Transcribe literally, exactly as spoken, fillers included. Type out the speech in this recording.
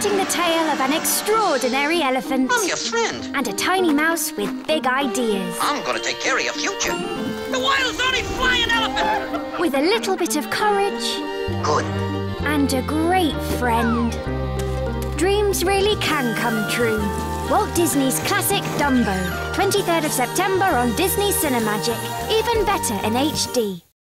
presenting the tale of an extraordinary elephant. I'm your friend. And a tiny mouse with big ideas. I'm gonna take care of your future. The wild's only flying elephant! With a little bit of courage. Good. And a great friend. Dreams really can come true. Walt Disney's classic Dumbo. twenty-third of September on Disney Cinemagic. Even better in H D.